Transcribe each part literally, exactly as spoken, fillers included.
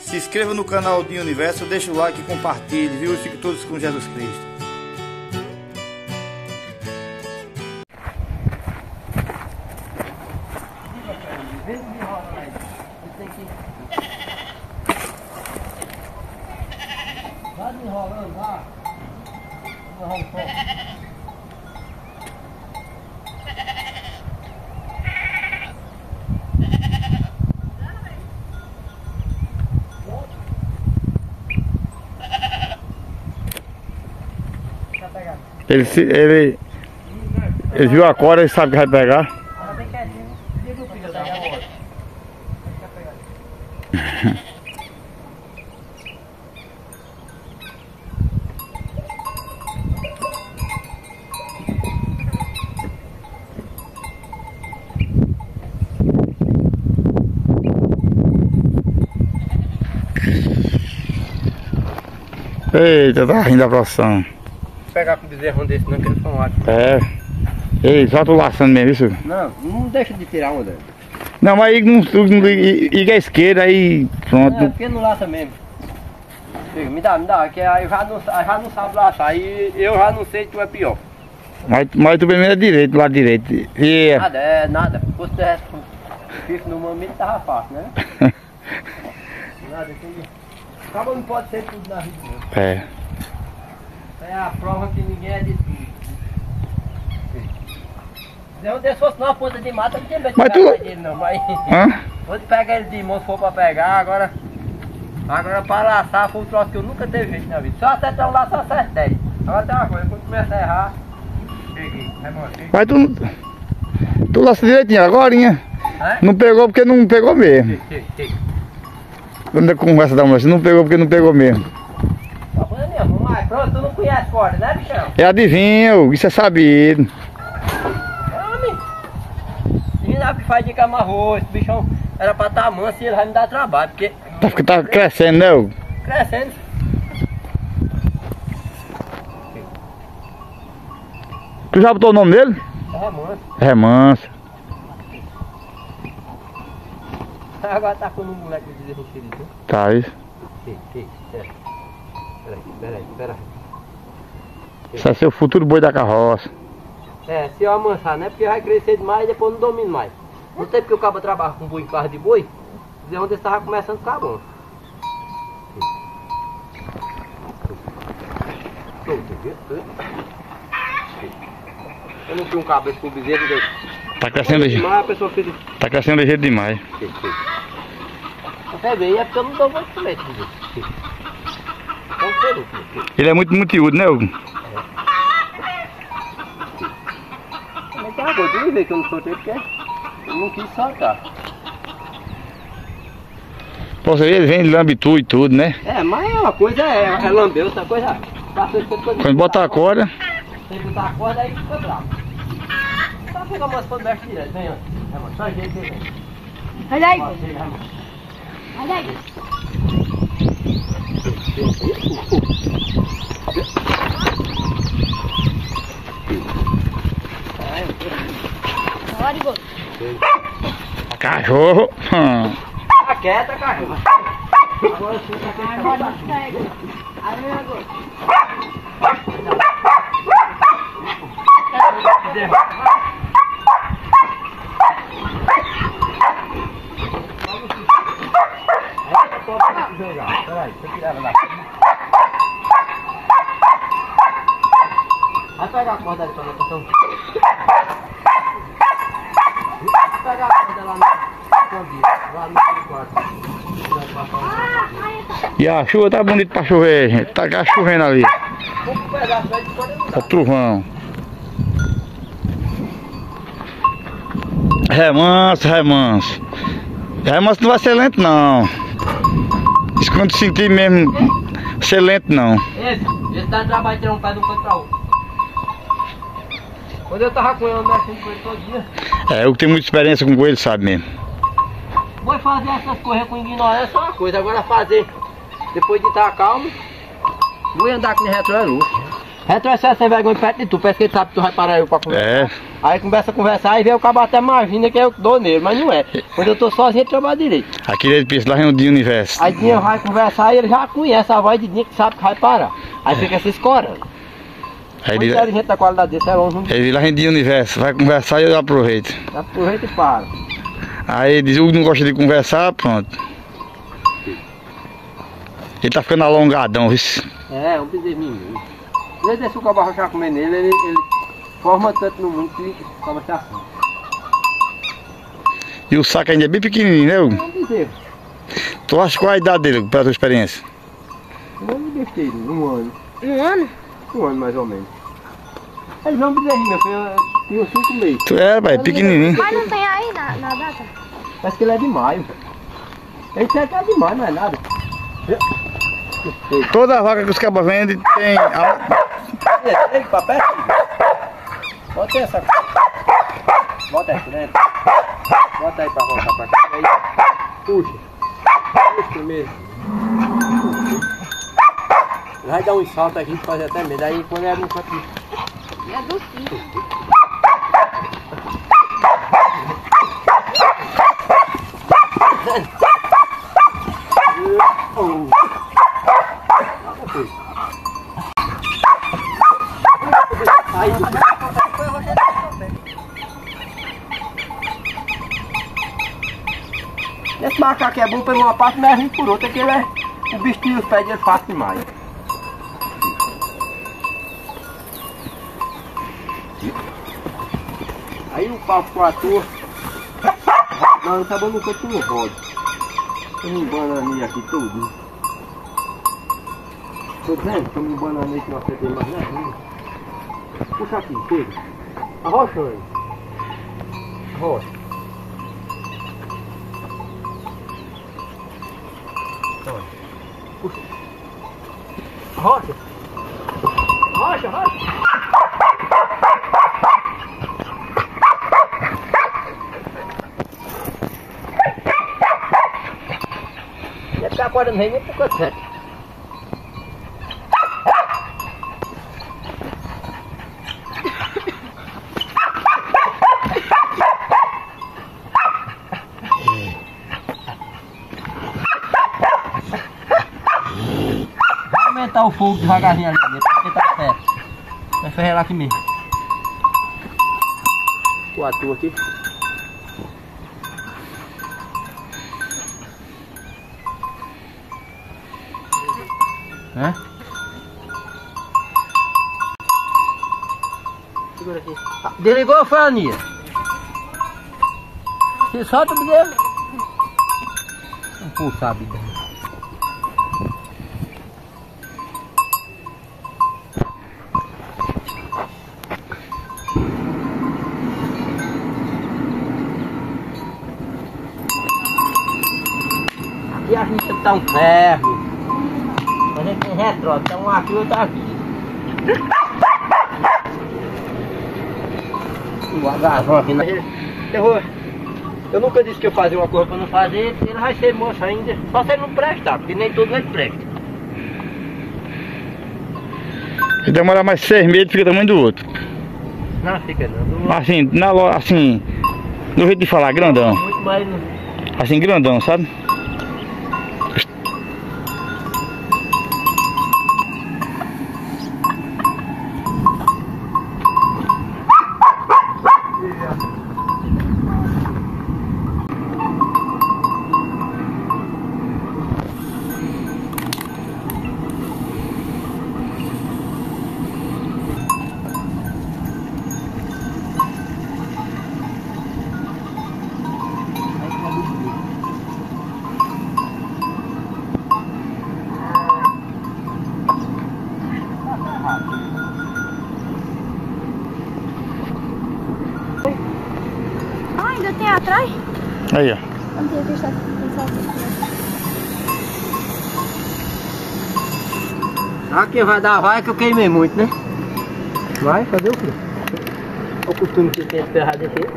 Se inscreva no canal do Universo, deixa o like e compartilhe, viu? E fiquem todos com Jesus Cristo. Vai enrolando lá. Enrola um pouco. Ele, se, ele, ele viu a corda e sabe que vai pegar. Ela bem quietinha. Liga o filho dela agora. Quer pegar? Eita, tá rindo a profissão. Pegar com bezerrão desse não, que eles são ótimos. É. Ei, só tu laçando mesmo, isso? Não, não deixa de tirar onda. Não, mas aí não liga a esquerda, aí pronto. É, porque não laça mesmo. Fica, me dá, me dá, que aí eu já não, já não sabe laçar, aí eu já não sei que tu é pior. Mas, mas tu primeiro é direito, do lado direito. E... Nada, é nada. Se fosse fico no mamilo, tava fácil, né? Nada, entendi. Acaba não pode ser tudo na vida, não. É. É a prova que ninguém é de tudo. Se eu desse fosse numa ponta de mata, não tinha medo de Mas pegar tu... ele não, mas... Hã? Quando pega ele de mão, se for pra pegar, agora... Agora para laçar foi um troço que eu nunca teve jeito na vida. Só acertar um laço, só acertei. Agora tem uma coisa, quando começa a errar... Peguei, remontei. Mas tu... Tu laça direitinho, agorinha. É? Não pegou porque não pegou mesmo. Sim, sim, sim. Quando a conversa da moça, não pegou porque não pegou mesmo. Tá bom mesmo, mas pronto, tu não conhece corda, né, bichão? É adivinho, isso é sabido. Homem! E na que faz de cama arroz, esse bichão era pra estar manso e ele vai me dar trabalho, porque... Tá, tá crescendo, né? Hugo? Crescendo. Tu já botou o nome dele? É manso. É manso. Agora tá com um moleque de derretido, né? Tá, isso. Sim, sim, peraí. Peraí, peraí, peraí. Isso é seu futuro boi da carroça. É, se eu amansar, né? Porque vai crescer demais e depois não domino mais. No tempo que o cabo trabalha com boi em carro de boi, dizer onde estava começando a ficar bom. Eu não tinha um cabo esse com bezerro dele. Tá crescendo de Mas a pessoa fez. Tá crescendo de jeito demais. Você vê, é porque eu não dou muito leite, viu? Então, filho, Ele é muito multiúdo, né, Hugo? mas tem uma coisa, ver que eu não soltei porque eu não quis soltar. Pô, você vê, ele vem, ele lambe tu e tudo, né? É, mas uma coisa é, é lamber, outra coisa passou de coisa. Quando bota a corda. Tem que botar a corda aí fica bravo. Só pega a moça quando mexe direto, vem, ó. É, mano, só jeito aí, vem. Olha aí. Ó, chega, mano. Olha aí. Olha, Igor. Cachorro. Hum. Tá quieta, cachorro. Agora sim, tá quieta. Agora pega. Aí, Igor. Peraí, deixa eu tirar ela lá. Vai pegar a corda ali pra natação. Vai pegar a corda lá no cantinho, lá no quarto. E a chuva tá bonita pra chover, gente. Tá chovendo ali. Vamos pegar a corda de corda não dá. Tá trovão. Remanso, remanso. Remanso não vai ser lento, não. Isso quando sentir mesmo ser lento, não. Esse, esse dá trabalho de tirar um pé de um canto pra outro. Quando eu tava com ele, eu mexendo com ele todo dia. É, eu que tenho muita experiência com coelho, sabe mesmo. Vou fazer essas coisas com ignorância é uma coisa, agora fazer depois de estar calmo, vou andar com retro é luxo. Retrocesso sem vergonha perto de tu, parece que ele sabe que tu vai parar eu pra conversar. É. Aí começa a conversar, aí vem o cabo até imagina que eu dou nele, mas não é. Quando eu tô sozinho, ele trabalha direito. Aquele ele pensa lá em universo. Aí Dinho vai conversar e ele já conhece a voz de Dinho que sabe que vai parar. Aí fica se escorando. Aí Muito ele, inteligente da qualidade desse é longe. ele lá em universo, vai conversar e eu aproveito. Aproveita e para. Aí ele diz, o não gosta de conversar, pronto. Ele tá ficando alongadão, viu? É, um bezerrinho. Às vezes se o cabo arrochar comer nele, ele, ele forma tanto no mundo que o cabo se afunda. E o saco ainda é bem pequenininho, né? É Hugo? um bezerro. Tu acha qual a idade dele, Hugo, pela tua experiência? Um ano de besteira, um ano. Um ano? Um ano mais ou menos. Ele é um bezerrinho, meu filho, tinha uns cinco meses. Tu é, pai, pequenininho. Mas não tem aí na, na data? Parece que ele é de maio. Ele disser que é de maio, não é nada. Toda vaca que os cabas vendem tem... a- Ei, pra perto. Bota essa. Bota essa dentro. Bota aí pra voltar pra cá. Aí. Puxa. Puxa primeiro. Vai dar um salto aqui que faz até medo. Aí quando é no canto. É do filho. Oh. Aí. Esse macaco é bom por uma parte, mas é ruim por outra, que ele é. O bicho tira os pés dele fácil demais. Aí o pau com a tua. Não, não tá bom no canto no rodo. Tô me embananei aqui tudo. Tô dizendo, tô me embananei que não acertei mais nada. Puxa aqui, pega. Arrocha aí. Arrocha. Olha. Puxa. Arrocha. Arrocha, arrocha. Deve estar agora no reino nem por quanto certo. Vai aumentar o fogo devagarzinho ali, porque tá certo. Vai ferrar aqui mesmo. O ator aqui. É? Segura aqui. Ah, desligou, foi a Ania? Você solta o bezerro? Vamos pulsar a vida. Aqui a gente tá um ferro. A gente tem retro, tá um aqui e outro aqui. O agarrão aqui na... Eu, vou... eu nunca disse que eu fazia uma coisa pra não fazer, ele vai ser moço ainda, só se ele não prestar, porque nem tudo ele presta. Se demorar mais seis meses, fica do tamanho do outro. Não, fica não. Assim, na loja, assim, no jeito de falar, grandão. Muito mais... Assim, grandão, sabe? Ah, ainda tem atrás? Aí, ó. Não tinha visto Ah, quem vai dar vai que eu queimei muito, né? Vai fazer o quê? O costume que tem ferrado aqui.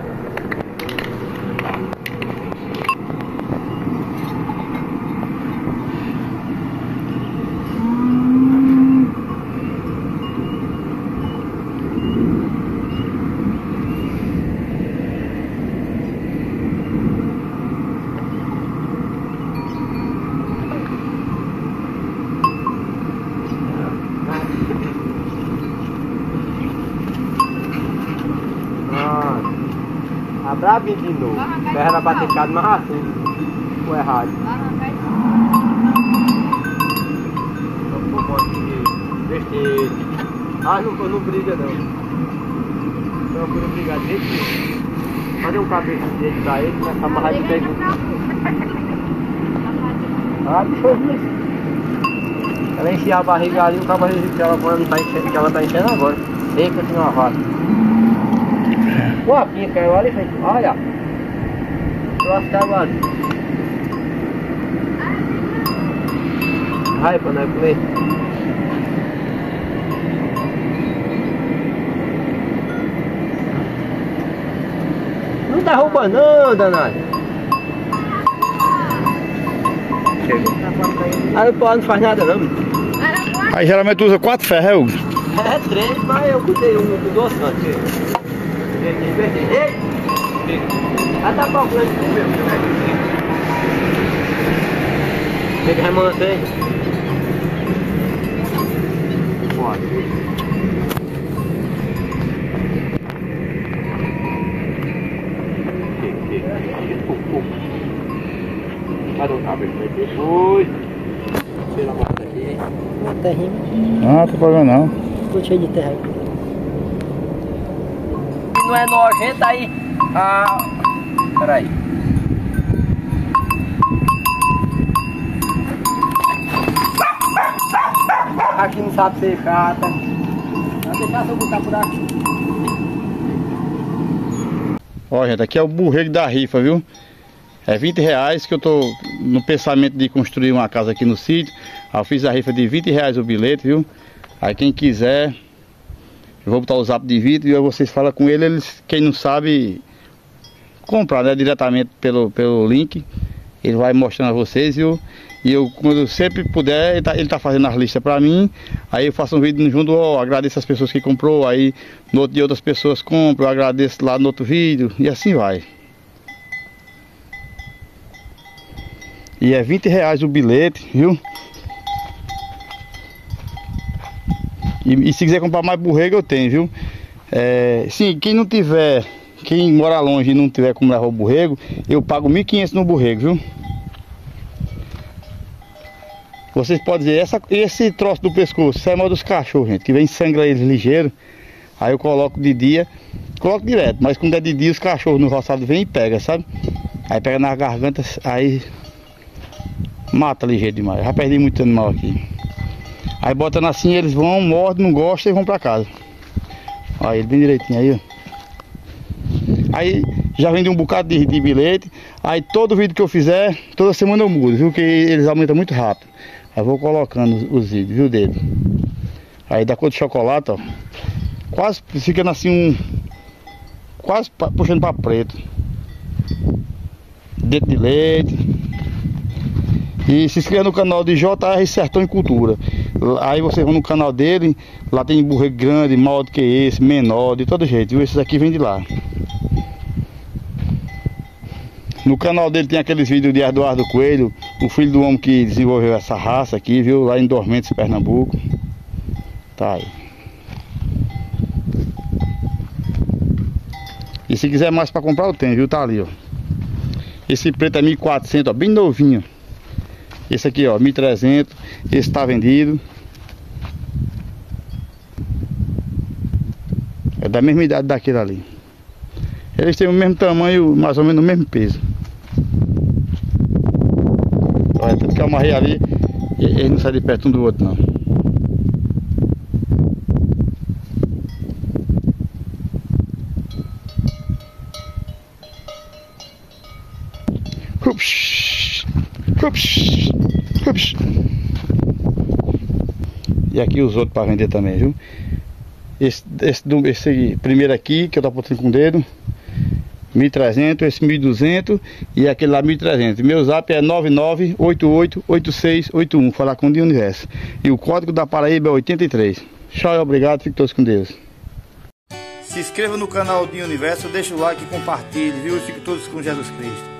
bravinho de novo. Vai era bater cada mais assim. Ficou errado. Não ficou bom de besteira. Ah, não, não briga não. Não, por não brigar dele. Fazer um cabelo dele pra ele, mas amarrar de pé. Ah, deixa eu ver isso. Ela enchia a barriga ali, o cabo que ela não tá enchendo, que ela tá enchendo agora. Seca assim uma vaca. Pô, a pinha caiu ali, gente. Olha. Troço caiu ali. Vai, pra nós comer. Não derruba não, danado. Chegou. Aí o pau não faz nada não. Aí geralmente usa quatro ferros, Hugo? É três, mas eu botei um com dois antes. Ei! Ah, tá calculando com o meu. Tem que remanter aí. Bora. Cadê o cabelo? Depois. Tira a mão daqui. Uma terrinha. Não, não tem problema não. Tô cheio de terra aqui. Não é nojento aí. Ah. Peraí. Aqui não sabe ser chata. Vai deixar se eu botar por aqui. Ó, gente, aqui é o borrego da rifa, viu? É vinte reais que eu tô no pensamento de construir uma casa aqui no sítio. Aí eu fiz a rifa de vinte reais o bilhete, viu? Aí quem quiser, eu vou botar o zap de vídeo e aí vocês falam com ele, eles, quem não sabe comprar, né, diretamente pelo, pelo link. Ele vai mostrando a vocês, viu? E eu, quando eu sempre puder, ele tá, ele tá fazendo as listas pra mim. Aí eu faço um vídeo junto, ó, agradeço as pessoas que comprou. Aí no outro dia outras pessoas compram, eu agradeço lá no outro vídeo. E assim vai. E é vinte reais o bilhete, viu? E, e se quiser comprar mais borrego eu tenho, viu? É, sim, quem não tiver, quem mora longe e não tiver como levar o borrego, eu pago mil e quinhentos no borrego, viu? Vocês podem dizer, essa, esse troço do pescoço, isso é mal dos cachorros, gente, que vem sangra eles ligeiro. Aí eu coloco de dia, coloco direto, mas quando é de dia os cachorros no roçado vem e pega, sabe? Aí pega nas gargantas, aí mata ligeiro demais. Já perdi muito animal aqui. Aí botando assim, eles vão, mordem, não gostam e vão pra casa. Aí ele bem direitinho aí, ó. Aí já vendi um bocado de, de bilhete. Aí todo vídeo que eu fizer, toda semana eu mudo, viu? Que eles aumentam muito rápido. Aí vou colocando os, os vídeos, viu, dele. Aí da cor de chocolate, ó. Quase ficando assim um... Quase puxando pra preto. Dentro de leite. E se inscreva no canal de J R Sertão e Cultura. Aí vocês vão no canal dele. Lá tem borrego grande, maior do que esse, menor, de todo jeito, viu? Esses aqui vem de lá. No canal dele tem aqueles vídeos de Eduardo Coelho, o filho do homem que desenvolveu essa raça aqui, viu? Lá em Dormentes, Pernambuco. Tá aí. E se quiser mais pra comprar eu tenho, viu? Tá ali, ó. Esse preto é mil e quatrocentos, ó, bem novinho. Esse aqui, ó, mil e trezentos. Esse tá vendido. É da mesma idade daquele ali. Eles têm o mesmo tamanho, mais ou menos o mesmo peso. Olha, tudo que eu amarrei ali, eles não saem de perto um do outro, não. Ups, ups, ups. E aqui os outros para vender também, viu? Esse, esse, esse primeiro aqui, que eu tô botando com o dedo, mil e trezentos, esse mil e duzentos e aquele lá mil e trezentos. Meu zap é nove nove oito oito oito seis oito um, falar com o de Universo. E o código da Paraíba é oitenta e três. Tchau, obrigado, fiquem todos com Deus. Se inscreva no canal de Universo, deixa o like e compartilhe, viu? E fiquem todos com Jesus Cristo.